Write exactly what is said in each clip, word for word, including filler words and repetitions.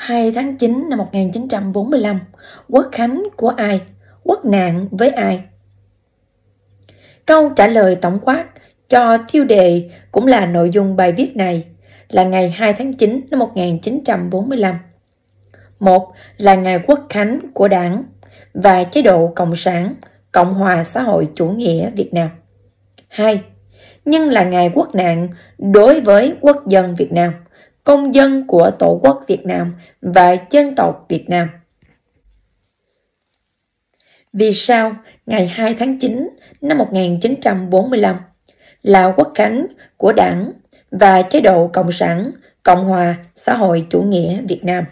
hai tháng chín năm một nghìn chín trăm bốn mươi lăm, quốc khánh của ai? Quốc nạn với ai? Câu trả lời tổng quát cho tiêu đề cũng là nội dung bài viết này là ngày hai tháng chín năm một nghìn chín trăm bốn mươi lăm. Một là ngày quốc khánh của Đảng và chế độ Cộng sản Cộng hòa xã hội chủ nghĩa Việt Nam. Hai, nhưng là ngày quốc nạn đối với quốc dân Việt Nam, công dân của Tổ quốc Việt Nam và dân tộc Việt Nam. Vì sao ngày hai tháng chín năm một nghìn chín trăm bốn mươi lăm là quốc khánh của Đảng và chế độ Cộng sản Cộng hòa xã hội chủ nghĩa Việt Nam?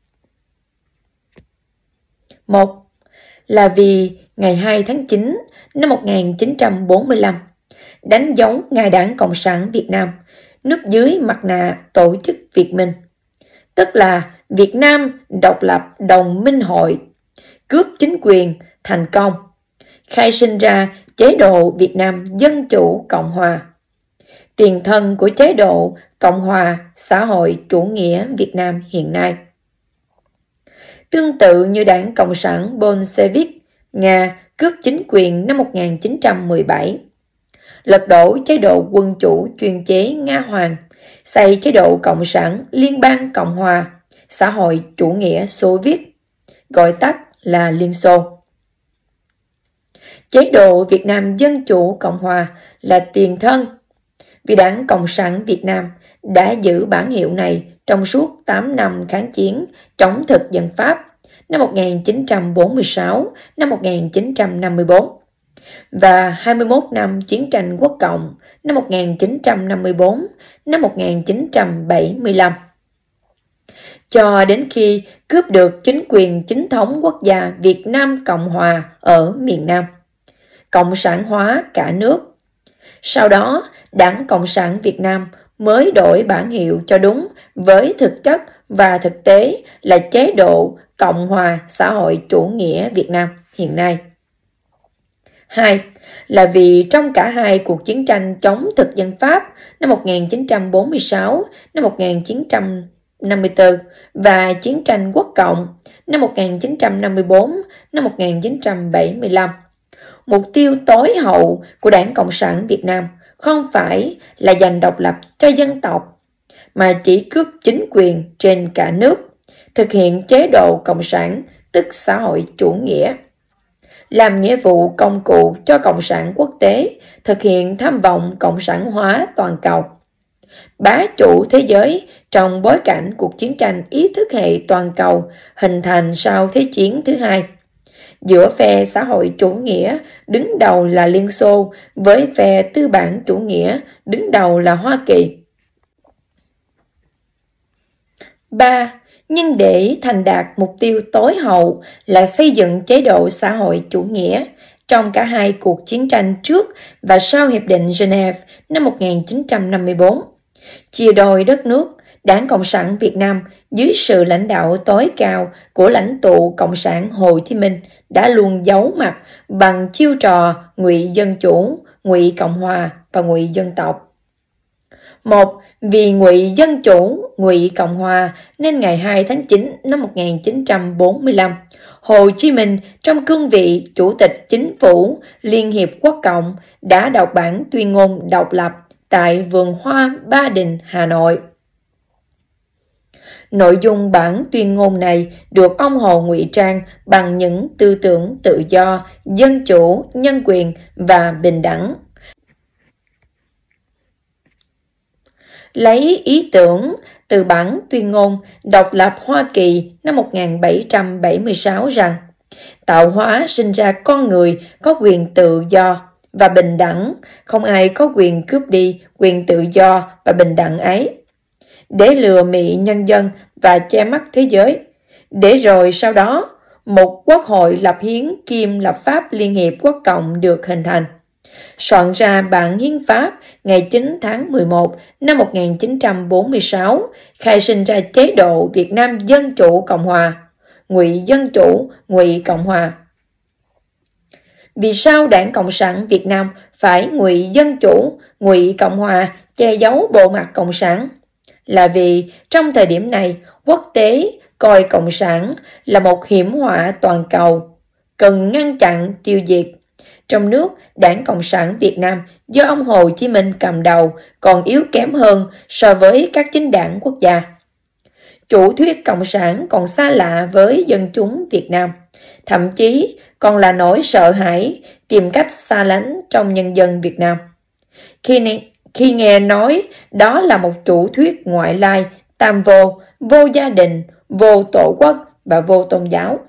Một là vì ngày hai tháng chín năm một nghìn chín trăm bốn mươi lăm đánh dấu ngày Đảng Cộng sản Việt Nam núp dưới mặt nạ Tổ chức Việt Minh, tức là Việt Nam độc lập đồng minh hội, cướp chính quyền thành công, khai sinh ra chế độ Việt Nam Dân Chủ Cộng Hòa, tiền thân của chế độ Cộng hòa xã hội chủ nghĩa Việt Nam hiện nay. Tương tự như Đảng Cộng sản Bolshevik Nga cướp chính quyền năm một nghìn chín trăm mười bảy, lật đổ chế độ quân chủ chuyên chế Nga Hoàng, xây chế độ Cộng sản Liên bang Cộng hòa xã hội chủ nghĩa Xô Viết, gọi tắt là Liên Xô. Chế độ Việt Nam Dân Chủ Cộng Hòa là tiền thân, vì Đảng Cộng sản Việt Nam đã giữ bản hiệu này trong suốt tám năm kháng chiến chống thực dân Pháp năm một nghìn chín trăm bốn mươi sáu đến một nghìn chín trăm năm mươi tư và hai mươi mốt năm chiến tranh quốc cộng năm một nghìn chín trăm năm mươi tư đến một nghìn chín trăm bảy mươi lăm. Cho đến khi cướp được chính quyền chính thống quốc gia Việt Nam Cộng Hòa ở miền Nam, cộng sản hóa cả nước. Sau đó, Đảng Cộng sản Việt Nam mới đổi bản hiệu cho đúng với thực chất và thực tế là chế độ Cộng hòa xã hội chủ nghĩa Việt Nam hiện nay. Hai là vì trong cả hai cuộc chiến tranh chống thực dân Pháp năm một nghìn chín trăm bốn mươi sáu đến một nghìn chín trăm năm mươi tư và chiến tranh quốc cộng năm một nghìn chín trăm năm mươi tư đến một nghìn chín trăm bảy mươi lăm, mục tiêu tối hậu của Đảng Cộng sản Việt Nam không phải là giành độc lập cho dân tộc, mà chỉ cướp chính quyền trên cả nước, thực hiện chế độ Cộng sản tức xã hội chủ nghĩa, làm nghĩa vụ công cụ cho Cộng sản quốc tế, thực hiện tham vọng cộng sản hóa toàn cầu, bá chủ thế giới trong bối cảnh cuộc chiến tranh ý thức hệ toàn cầu hình thành sau Thế chiến thứ hai, giữa phe xã hội chủ nghĩa đứng đầu là Liên Xô với phe tư bản chủ nghĩa đứng đầu là Hoa Kỳ. Ba. Nhưng để thành đạt mục tiêu tối hậu là xây dựng chế độ xã hội chủ nghĩa trong cả hai cuộc chiến tranh trước và sau Hiệp định Geneva năm một nghìn chín trăm năm mươi tư, chia đôi đất nước, Đảng Cộng sản Việt Nam dưới sự lãnh đạo tối cao của lãnh tụ Cộng sản Hồ Chí Minh đã luôn giấu mặt bằng chiêu trò ngụy dân chủ, ngụy cộng hòa và ngụy dân tộc. Một, vì ngụy dân chủ, ngụy cộng hòa nên ngày hai tháng chín năm một nghìn chín trăm bốn mươi lăm, Hồ Chí Minh trong cương vị Chủ tịch Chính phủ Liên hiệp Quốc cộng đã đọc bản tuyên ngôn độc lập tại Vườn Hoa Ba Đình, Hà Nội. Nội dung bản tuyên ngôn này được ông Hồ ngụy trang bằng những tư tưởng tự do, dân chủ, nhân quyền và bình đẳng. Lấy ý tưởng từ bản tuyên ngôn độc lập Hoa Kỳ năm một nghìn bảy trăm bảy mươi sáu rằng tạo hóa sinh ra con người có quyền tự do và bình đẳng, không ai có quyền cướp đi quyền tự do và bình đẳng ấy, để lừa mị nhân dân và che mắt thế giới, để rồi sau đó một quốc hội lập hiến kiêm lập pháp Liên hiệp Quốc cộng được hình thành, soạn ra bản hiến pháp ngày chín tháng mười một năm một nghìn chín trăm bốn mươi sáu, khai sinh ra chế độ Việt Nam Dân Chủ Cộng Hòa, ngụy dân chủ, ngụy cộng hòa. Vì sao Đảng Cộng sản Việt Nam phải ngụy dân chủ, ngụy cộng hòa che giấu bộ mặt cộng sản? là vì trong thời điểm này, quốc tế coi Cộng sản là một hiểm họa toàn cầu, cần ngăn chặn tiêu diệt. Trong nước, Đảng Cộng sản Việt Nam do ông Hồ Chí Minh cầm đầu còn yếu kém hơn so với các chính đảng quốc gia. Chủ thuyết Cộng sản còn xa lạ với dân chúng Việt Nam, thậm chí còn là nỗi sợ hãi tìm cách xa lánh trong nhân dân Việt Nam. Khi, khi nghe nói đó là một chủ thuyết ngoại lai, tam vô, vô gia đình, vô tổ quốc và vô tôn giáo.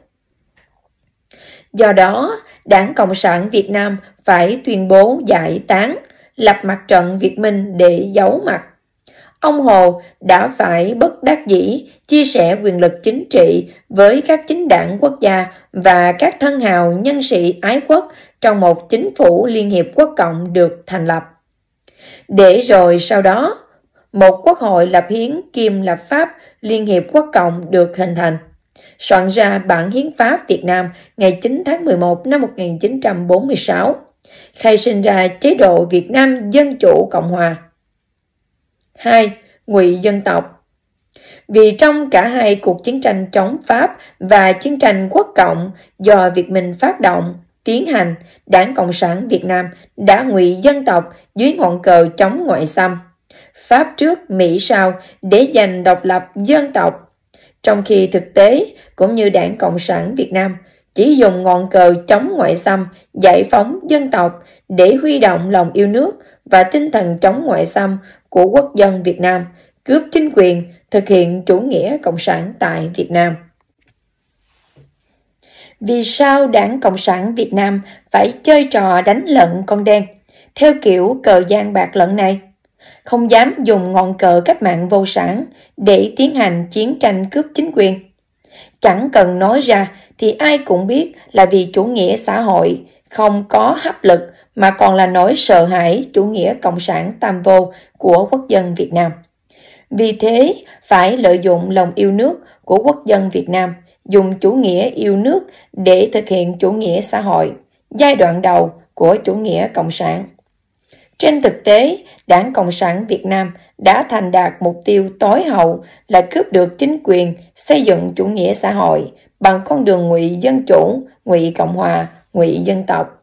Do đó, Đảng Cộng sản Việt Nam phải tuyên bố giải tán, lập mặt trận Việt Minh để giấu mặt. Ông Hồ đã phải bất đắc dĩ chia sẻ quyền lực chính trị với các chính đảng quốc gia và các thân hào nhân sĩ ái quốc trong một chính phủ Liên hiệp Quốc cộng được thành lập. Để rồi sau đó, một quốc hội lập hiến kiêm lập pháp Liên hiệp Quốc cộng được hình thành, soạn ra bản hiến pháp Việt Nam ngày chín tháng mười một năm một nghìn chín trăm bốn mươi sáu, khai sinh ra chế độ Việt Nam Dân Chủ Cộng Hòa. hai. Ngụy dân tộc. Vì trong cả hai cuộc chiến tranh chống Pháp và chiến tranh quốc cộng do Việt Minh phát động, tiến hành, Đảng Cộng sản Việt Nam đã ngụy dân tộc dưới ngọn cờ chống ngoại xâm, Pháp trước Mỹ sau, để giành độc lập dân tộc. Trong khi thực tế, cũng như Đảng Cộng sản Việt Nam, chỉ dùng ngọn cờ chống ngoại xâm, giải phóng dân tộc để huy động lòng yêu nước và tinh thần chống ngoại xâm của quốc dân Việt Nam, cướp chính quyền, thực hiện chủ nghĩa cộng sản tại Việt Nam. Vì sao Đảng Cộng sản Việt Nam phải chơi trò đánh lận con đen, theo kiểu cờ giang bạc lận này? Không dám dùng ngọn cờ cách mạng vô sản để tiến hành chiến tranh cướp chính quyền. Chẳng cần nói ra thì ai cũng biết là vì chủ nghĩa xã hội không có hấp lực mà còn là nỗi sợ hãi chủ nghĩa cộng sản tam vô của quốc dân Việt Nam. Vì thế, phải lợi dụng lòng yêu nước của quốc dân Việt Nam, dùng chủ nghĩa yêu nước để thực hiện chủ nghĩa xã hội, giai đoạn đầu của chủ nghĩa cộng sản. Trên thực tế, Đảng Cộng sản Việt Nam đã thành đạt mục tiêu tối hậu là cướp được chính quyền, xây dựng chủ nghĩa xã hội bằng con đường ngụy dân chủ, ngụy cộng hòa, ngụy dân tộc.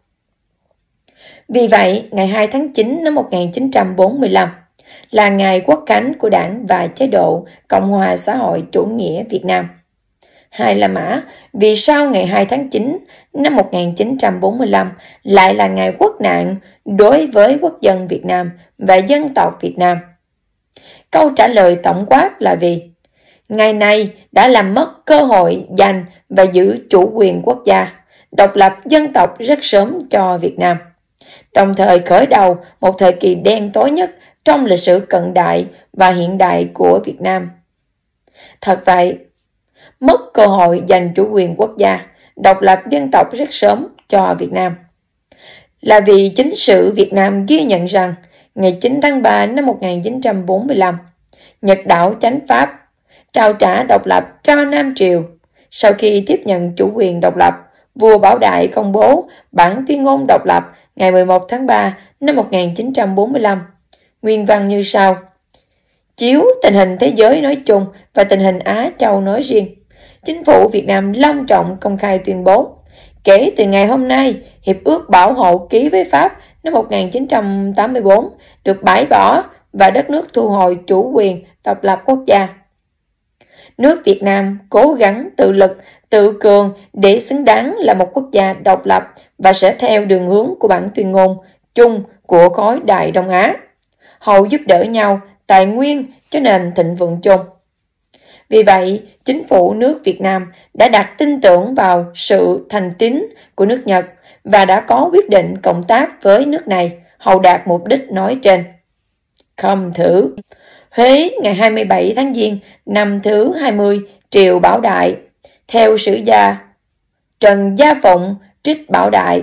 Vì vậy, ngày hai tháng chín năm một nghìn chín trăm bốn mươi lăm là ngày quốc khánh của Đảng và chế độ Cộng hòa xã hội chủ nghĩa Việt Nam. Hai La Mã, vì sao ngày hai tháng chín năm một nghìn chín trăm bốn mươi lăm lại là ngày quốc nạn đối với quốc dân Việt Nam và dân tộc Việt Nam? Câu trả lời tổng quát là vì ngày này đã làm mất cơ hội giành và giữ chủ quyền quốc gia, độc lập dân tộc rất sớm cho Việt Nam, đồng thời khởi đầu một thời kỳ đen tối nhất trong lịch sử cận đại và hiện đại của Việt Nam. Thật vậy, mất cơ hội giành chủ quyền quốc gia, độc lập dân tộc rất sớm cho Việt Nam là vì chính sử Việt Nam ghi nhận rằng ngày chín tháng ba năm một nghìn chín trăm bốn mươi lăm, Nhật đảo chánh Pháp trao trả độc lập cho Nam Triều. Sau khi tiếp nhận chủ quyền độc lập, vua Bảo Đại công bố bản tuyên ngôn độc lập ngày mười một tháng ba năm một nghìn chín trăm bốn mươi lăm. Nguyên văn như sau: chiếu tình hình thế giới nói chung và tình hình Á Châu nói riêng, Chính phủ Việt Nam long trọng công khai tuyên bố, kể từ ngày hôm nay, Hiệp ước Bảo hộ ký với Pháp năm một nghìn chín trăm tám mươi tư được bãi bỏ và đất nước thu hồi chủ quyền độc lập quốc gia. Nước Việt Nam cố gắng tự lực, tự cường để xứng đáng là một quốc gia độc lập và sẽ theo đường hướng của bản tuyên ngôn chung của khối Đại Đông Á, hầu giúp đỡ nhau tài nguyên cho nền thịnh vượng chung. Vì vậy, chính phủ nước Việt Nam đã đặt tin tưởng vào sự thành tín của nước Nhật và đã có quyết định cộng tác với nước này hầu đạt mục đích nói trên. Khâm thử Huế ngày hai mươi bảy tháng Giêng năm thứ hai mươi triều Bảo Đại, theo sử gia Trần Gia Phụng trích Bảo Đại.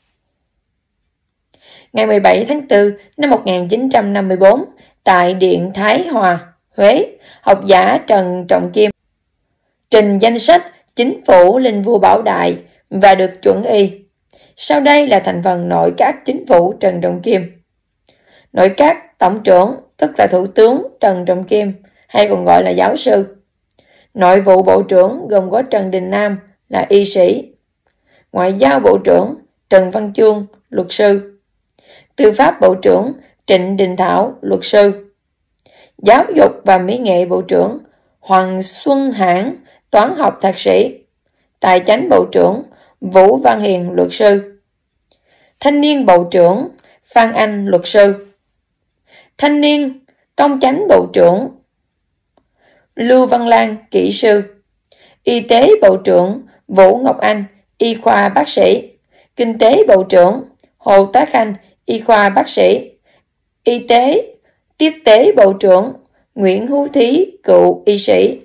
Ngày mười bảy tháng tư năm một nghìn chín trăm năm mươi tư, tại Điện Thái Hòa, Huế, học giả Trần Trọng Kim trình danh sách chính phủ linh vua Bảo Đại và được chuẩn y. Sau đây là thành phần nội các chính phủ Trần Trọng Kim. Nội các tổng trưởng, tức là Thủ tướng Trần Trọng Kim, hay còn gọi là giáo sư. Nội vụ bộ trưởng gồm có Trần Đình Nam là y sĩ. Ngoại giao bộ trưởng Trần Văn Chương, luật sư. Tư pháp bộ trưởng Trịnh Đình Thảo, luật sư. Giáo dục và Mỹ nghệ bộ trưởng Hoàng Xuân Hãn, toán học thạc sĩ. Tài chánh bộ trưởng Vũ Văn Hiền, luật sư. Thanh niên bộ trưởng Phan Anh, luật sư. Thanh niên công chánh bộ trưởng Lưu Văn Lan, kỹ sư. Y tế bộ trưởng Vũ Ngọc Anh, y khoa bác sĩ. Kinh tế bộ trưởng Hồ Tá Khanh, y khoa bác sĩ. Y tế, tiếp tế bộ trưởng Nguyễn Hữu Thí, cựu y sĩ.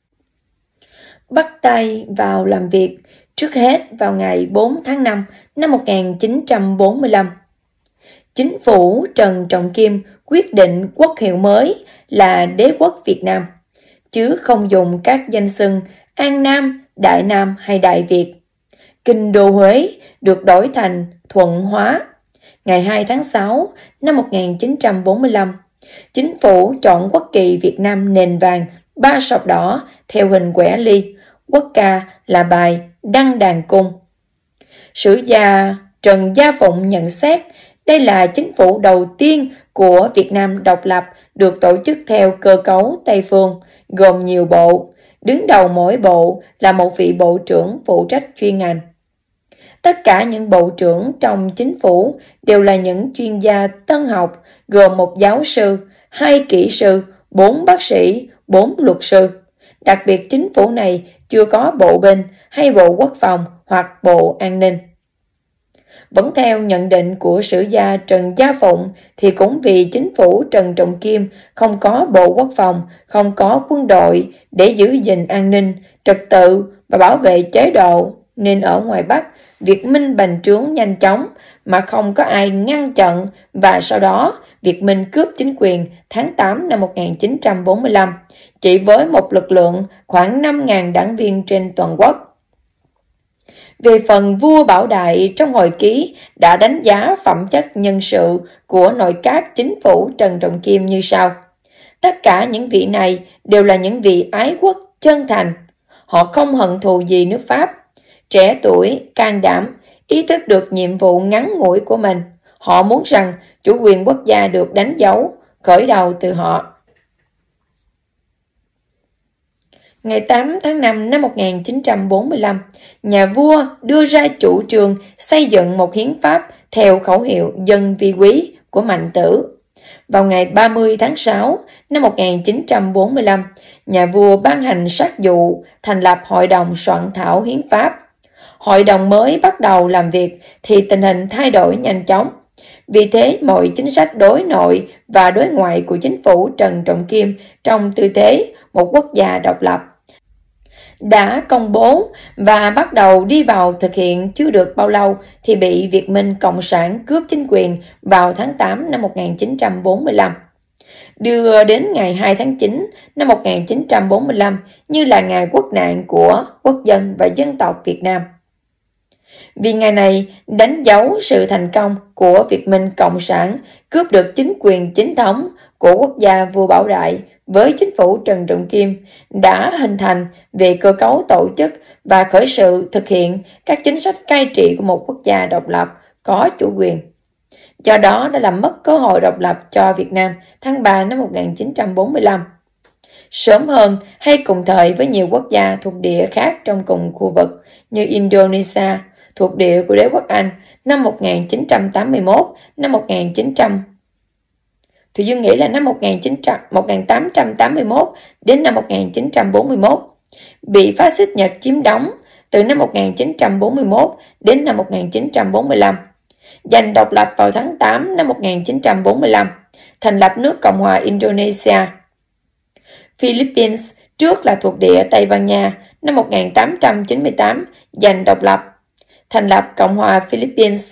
Bắt tay vào làm việc trước hết vào ngày bốn tháng năm năm một nghìn chín trăm bốn mươi lăm. Chính phủ Trần Trọng Kim quyết định quốc hiệu mới là Đế quốc Việt Nam, chứ không dùng các danh xưng An Nam, Đại Nam hay Đại Việt. Kinh đô Huế được đổi thành Thuận Hóa. Ngày hai tháng sáu năm một nghìn chín trăm bốn mươi lăm, chính phủ chọn quốc kỳ Việt Nam nền vàng, ba sọc đỏ theo hình quẻ ly, quốc ca là bài Đăng Đàn Cung. Sử gia Trần Gia Phụng nhận xét đây là chính phủ đầu tiên của Việt Nam độc lập được tổ chức theo cơ cấu Tây phương, gồm nhiều bộ, đứng đầu mỗi bộ là một vị bộ trưởng phụ trách chuyên ngành. Tất cả những bộ trưởng trong chính phủ đều là những chuyên gia tân học, gồm một giáo sư, hai kỹ sư, bốn bác sĩ, bốn luật sư. Đặc biệt chính phủ này chưa có bộ binh hay bộ quốc phòng hoặc bộ an ninh. Vẫn theo nhận định của sử gia Trần Gia Phụng thì cũng vì chính phủ Trần Trọng Kim không có bộ quốc phòng, không có quân đội để giữ gìn an ninh, trật tự và bảo vệ chế độ, nên ở ngoài Bắc, Việt Minh bành trướng nhanh chóng mà không có ai ngăn chặn, và sau đó Việt Minh cướp chính quyền tháng tám năm một nghìn chín trăm bốn mươi lăm, chỉ với một lực lượng khoảng năm nghìn đảng viên trên toàn quốc. Về phần vua Bảo Đại trong hồi ký đã đánh giá phẩm chất nhân sự của nội các chính phủ Trần Trọng Kim như sau. Tất cả những vị này đều là những vị ái quốc chân thành. Họ không hận thù gì nước Pháp. Trẻ tuổi, can đảm, ý thức được nhiệm vụ ngắn ngủi của mình. Họ muốn rằng chủ quyền quốc gia được đánh dấu, khởi đầu từ họ. Ngày tám tháng năm năm một nghìn chín trăm bốn mươi lăm, nhà vua đưa ra chủ trương xây dựng một hiến pháp theo khẩu hiệu dân vi quý của Mạnh Tử. Vào ngày ba mươi tháng sáu năm một nghìn chín trăm bốn mươi lăm, nhà vua ban hành sắc dụ thành lập hội đồng soạn thảo hiến pháp. Hội đồng mới bắt đầu làm việc thì tình hình thay đổi nhanh chóng. Vì thế, mọi chính sách đối nội và đối ngoại của chính phủ Trần Trọng Kim trong tư thế một quốc gia độc lập đã công bố và bắt đầu đi vào thực hiện chưa được bao lâu thì bị Việt Minh Cộng sản cướp chính quyền vào tháng tám năm một nghìn chín trăm bốn mươi lăm. Đưa đến ngày hai tháng chín năm một nghìn chín trăm bốn mươi lăm như là ngày quốc nạn của quốc dân và dân tộc Việt Nam. Vì ngày này đánh dấu sự thành công của Việt Minh Cộng sản cướp được chính quyền chính thống của quốc gia vua Bảo Đại với chính phủ Trần Trọng Kim đã hình thành về cơ cấu tổ chức và khởi sự thực hiện các chính sách cai trị của một quốc gia độc lập có chủ quyền. Do đó đã làm mất cơ hội độc lập cho Việt Nam tháng ba năm một nghìn chín trăm bốn mươi lăm. Sớm hơn hay cùng thời với nhiều quốc gia thuộc địa khác trong cùng khu vực như Indonesia, thuộc địa của đế quốc Anh năm một nghìn chín trăm tám mươi mốt, năm một nghìn chín trăm Thì Dương nghĩ là năm một nghìn tám trăm tám mươi mốt đến năm một nghìn chín trăm bốn mươi mốt, bị phát xít Nhật chiếm đóng từ năm một nghìn chín trăm bốn mươi mốt đến năm một nghìn chín trăm bốn mươi lăm, giành độc lập vào tháng tám năm một nghìn chín trăm bốn mươi lăm, thành lập nước Cộng hòa Indonesia. Philippines trước là thuộc địa Tây Ban Nha năm một nghìn tám trăm chín mươi tám, giành độc lập, thành lập Cộng hòa Philippines.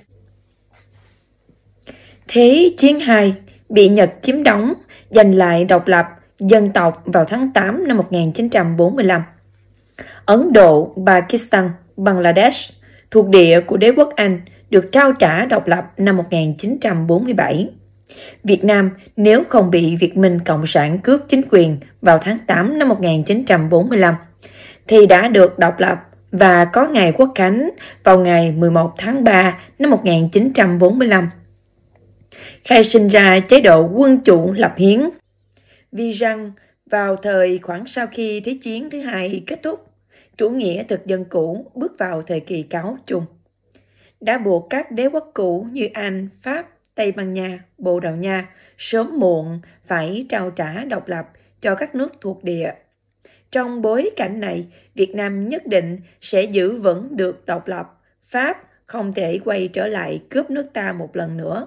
Thế chiến hai, bị Nhật chiếm đóng, giành lại độc lập dân tộc vào tháng tám năm một nghìn chín trăm bốn mươi lăm. Ấn Độ, Pakistan, Bangladesh, thuộc địa của đế quốc Anh, được trao trả độc lập năm một nghìn chín trăm bốn mươi bảy. Việt Nam nếu không bị Việt Minh Cộng sản cướp chính quyền vào tháng tám năm một nghìn chín trăm bốn mươi lăm, thì đã được độc lập và có ngày quốc khánh vào ngày mười một tháng ba năm một nghìn chín trăm bốn mươi lăm. Khai sinh ra chế độ quân chủ lập hiến. Vì rằng vào thời khoảng sau khi Thế chiến thứ hai kết thúc, chủ nghĩa thực dân cũ bước vào thời kỳ cáo chung, đã buộc các đế quốc cũ như Anh, Pháp, Tây Ban Nha, Bồ Đào Nha sớm muộn phải trao trả độc lập cho các nước thuộc địa. Trong bối cảnh này, Việt Nam nhất định sẽ giữ vững được độc lập, Pháp không thể quay trở lại cướp nước ta một lần nữa.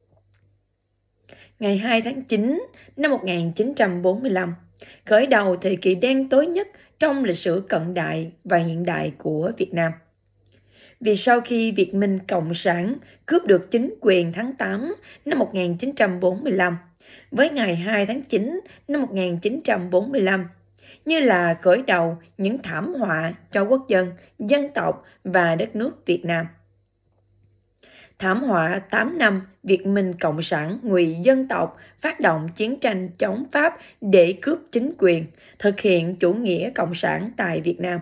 Ngày hai tháng chín năm một nghìn chín trăm bốn mươi lăm, khởi đầu thời kỳ đen tối nhất trong lịch sử cận đại và hiện đại của Việt Nam. Vì sau khi Việt Minh Cộng sản cướp được chính quyền tháng tám năm một nghìn chín trăm bốn mươi lăm, với ngày hai tháng chín năm một nghìn chín trăm bốn mươi lăm, như là khởi đầu những thảm họa cho quốc dân, dân tộc và đất nước Việt Nam. Thảm họa tám năm Việt Minh Cộng sản ngụy dân tộc phát động chiến tranh chống Pháp để cướp chính quyền, thực hiện chủ nghĩa cộng sản tại Việt Nam.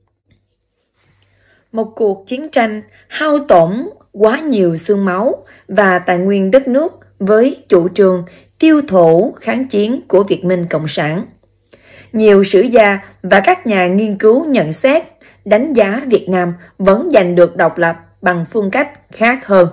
Một cuộc chiến tranh hao tổn quá nhiều xương máu và tài nguyên đất nước với chủ trương tiêu thụ kháng chiến của Việt Minh Cộng sản. Nhiều sử gia và các nhà nghiên cứu nhận xét, đánh giá Việt Nam vẫn giành được độc lập bằng phương cách khác hơn.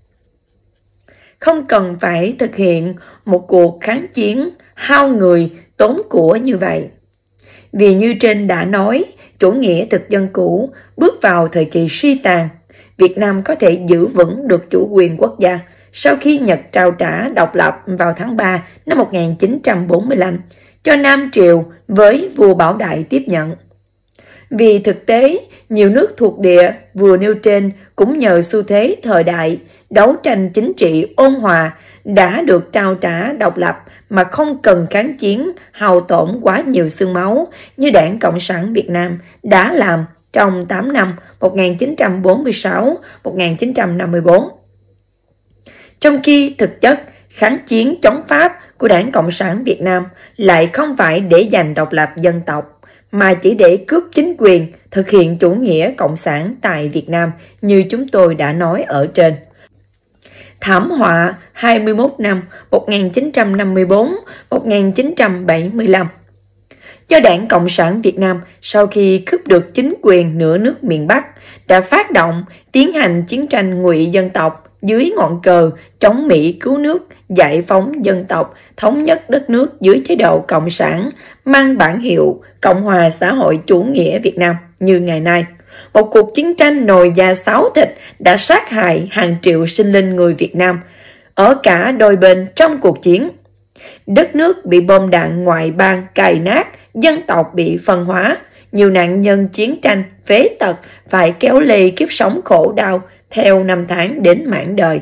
Không cần phải thực hiện một cuộc kháng chiến hao người tốn của như vậy. Vì như trên đã nói, chủ nghĩa thực dân cũ bước vào thời kỳ suy tàn, Việt Nam có thể giữ vững được chủ quyền quốc gia sau khi Nhật trao trả độc lập vào tháng ba năm một nghìn chín trăm bốn mươi lăm cho Nam Triều với vua Bảo Đại tiếp nhận. Vì thực tế, nhiều nước thuộc địa vừa nêu trên cũng nhờ xu thế thời đại, đấu tranh chính trị ôn hòa đã được trao trả độc lập mà không cần kháng chiến hao tổn quá nhiều xương máu như Đảng Cộng sản Việt Nam đã làm trong tám năm một nghìn chín trăm bốn mươi sáu đến một nghìn chín trăm năm mươi tư. Trong khi thực chất, kháng chiến chống Pháp của Đảng Cộng sản Việt Nam lại không phải để giành độc lập dân tộc, mà chỉ để cướp chính quyền, thực hiện chủ nghĩa cộng sản tại Việt Nam như chúng tôi đã nói ở trên. Thảm họa hai mươi mốt năm một nghìn chín trăm năm mươi tư đến một nghìn chín trăm bảy mươi lăm. Do Đảng Cộng sản Việt Nam sau khi cướp được chính quyền nửa nước miền Bắc đã phát động tiến hành chiến tranh ngụy dân tộc dưới ngọn cờ chống Mỹ cứu nước, giải phóng dân tộc, thống nhất đất nước dưới chế độ cộng sản mang bản hiệu Cộng hòa xã hội chủ nghĩa Việt Nam như ngày nay. Một cuộc chiến tranh nồi da sáo thịt đã sát hại hàng triệu sinh linh người Việt Nam ở cả đôi bên trong cuộc chiến. Đất nước bị bom đạn ngoại bang cày nát, dân tộc bị phân hóa, nhiều nạn nhân chiến tranh, phế tật phải kéo lê kiếp sống khổ đau theo năm tháng đến mãn đời.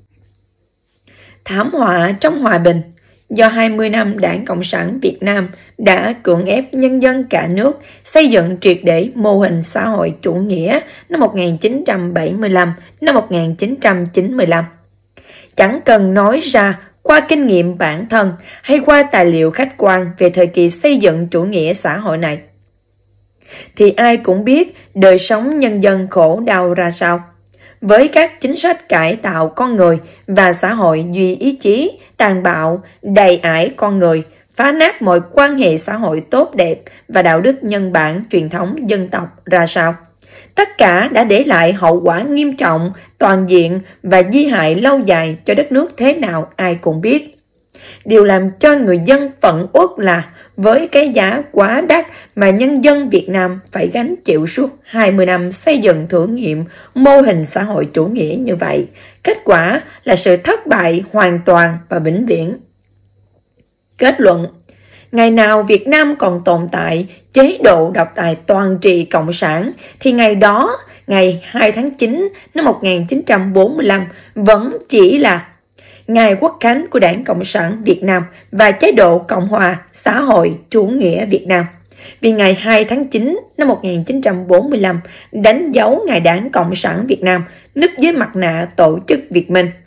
Thảm họa trong hòa bình do hai mươi năm Đảng Cộng sản Việt Nam đã cưỡng ép nhân dân cả nước xây dựng triệt để mô hình xã hội chủ nghĩa năm một nghìn chín trăm bảy mươi lăm đến một nghìn chín trăm chín mươi lăm. Chẳng cần nói ra qua kinh nghiệm bản thân hay qua tài liệu khách quan về thời kỳ xây dựng chủ nghĩa xã hội này, thì ai cũng biết đời sống nhân dân khổ đau ra sao. Với các chính sách cải tạo con người và xã hội duy ý chí, tàn bạo, đầy ải con người, phá nát mọi quan hệ xã hội tốt đẹp và đạo đức nhân bản truyền thống dân tộc ra sao. Tất cả đã để lại hậu quả nghiêm trọng, toàn diện và di hại lâu dài cho đất nước thế nào ai cũng biết. Điều làm cho người dân phẫn uất là với cái giá quá đắt mà nhân dân Việt Nam phải gánh chịu suốt hai mươi năm xây dựng thử nghiệm mô hình xã hội chủ nghĩa như vậy, kết quả là sự thất bại hoàn toàn và vĩnh viễn. Kết luận: ngày nào Việt Nam còn tồn tại chế độ độc tài toàn trị cộng sản thì ngày đó, ngày hai tháng chín năm một nghìn chín trăm bốn mươi lăm vẫn chỉ là ngày quốc khánh của Đảng Cộng sản Việt Nam và chế độ Cộng hòa xã hội chủ nghĩa Việt Nam. Vì ngày hai tháng chín năm một nghìn chín trăm bốn mươi lăm đánh dấu ngày Đảng Cộng sản Việt Nam núp dưới mặt nạ tổ chức Việt Minh,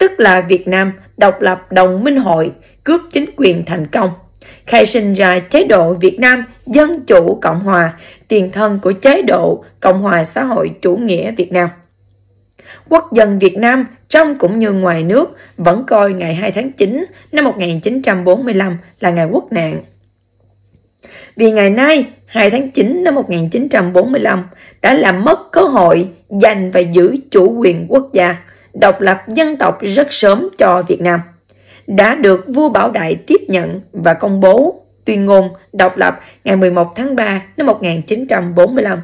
tức là Việt Nam độc lập đồng minh hội, cướp chính quyền thành công, khai sinh ra chế độ Việt Nam Dân Chủ Cộng Hòa, tiền thân của chế độ Cộng hòa xã hội chủ nghĩa Việt Nam. Quốc dân Việt Nam trong cũng như ngoài nước vẫn coi ngày hai tháng chín năm một nghìn chín trăm bốn mươi lăm là ngày quốc nạn. Vì ngày nay, hai tháng chín năm một nghìn chín trăm bốn mươi lăm đã làm mất cơ hội giành và giữ chủ quyền quốc gia, độc lập dân tộc rất sớm cho Việt Nam, đã được vua Bảo Đại tiếp nhận và công bố tuyên ngôn độc lập ngày mười một tháng ba năm một nghìn chín trăm bốn mươi lăm.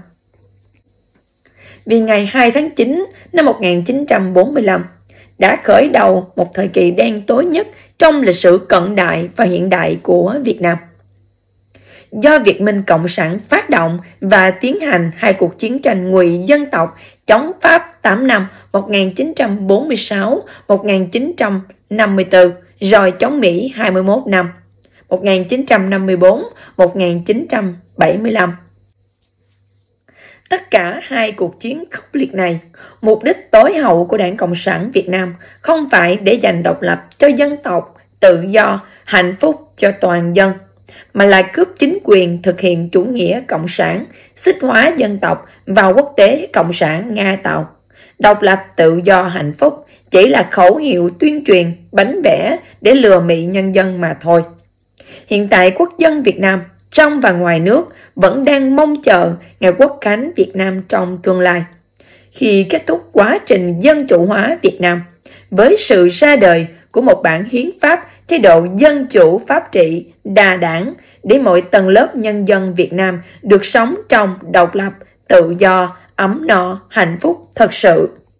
Vì ngày hai tháng chín năm một nghìn chín trăm bốn mươi lăm đã khởi đầu một thời kỳ đen tối nhất trong lịch sử cận đại và hiện đại của Việt Nam. Do Việt Minh Cộng sản phát động và tiến hành hai cuộc chiến tranh ngụy dân tộc chống Pháp tám năm một nghìn chín trăm bốn mươi sáu đến một nghìn chín trăm năm mươi tư, rồi chống Mỹ hai mươi mốt năm một nghìn chín trăm năm mươi tư đến một nghìn chín trăm bảy mươi lăm. Tất cả hai cuộc chiến khốc liệt này, mục đích tối hậu của Đảng Cộng sản Việt Nam không phải để giành độc lập cho dân tộc, tự do, hạnh phúc cho toàn dân, mà là cướp chính quyền thực hiện chủ nghĩa cộng sản, xích hóa dân tộc vào quốc tế cộng sản Nga tạo. Độc lập, tự do, hạnh phúc chỉ là khẩu hiệu tuyên truyền bánh vẽ để lừa mị nhân dân mà thôi. Hiện tại quốc dân Việt Nam trong và ngoài nước vẫn đang mong chờ ngày quốc khánh Việt Nam trong tương lai. Khi kết thúc quá trình dân chủ hóa Việt Nam, với sự ra đời của một bản hiến pháp chế độ dân chủ pháp trị đa đảng để mọi tầng lớp nhân dân Việt Nam được sống trong độc lập, tự do, ấm no, hạnh phúc thật sự.